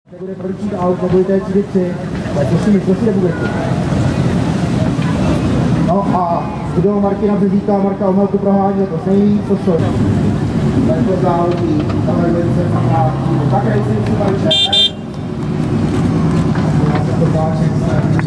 Bude prodloužit aut, nebude té třídy 3, ale prosím mistrovství republiky. No a kdo Martina Březíka a Marka Omelku prohání, to nejvíc, co jsou. Takto závodí, tohle velice znamená, tak racing si balíče. Já se to páčím se.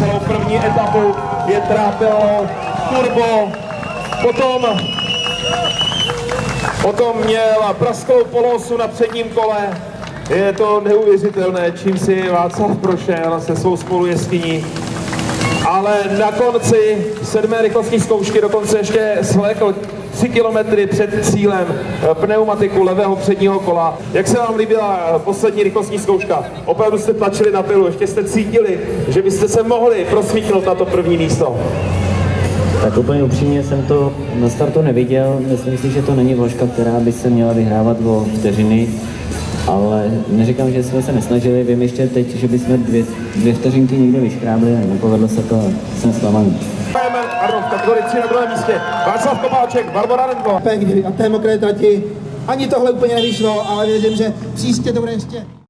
celou první etapu je trápilo turbo, potom měl prasklou polosu na předním kole. Je to neuvěřitelné, čím si Václav prošel se svou spolujezdkyní. Ale na konci 7. rychlostní zkoušky dokonce ještě svlékl 3 kilometry před cílem pneumatiku levého předního kola. Jak se vám líbila poslední rychlostní zkouška? Opravdu jste tlačili na pilu, ještě jste cítili, že byste se mohli prosvítnout na to první místo. Tak úplně upřímně jsem to na startu neviděl. Myslím si, že to není vložka, která by se měla vyhrávat o vteřiny. Ale neříkám, že jsme se nesnažili, vím ještě teď, že bychom dvě vteřinky někde vyškrábli a nepovedlo se to, jsem zklamaný. V kategorii 3 na druhém místě Václav Kopáček, Barbora Rendlo. A té mokré trati ani tohle úplně nevyšlo, ale věřím, že příště to bude ještě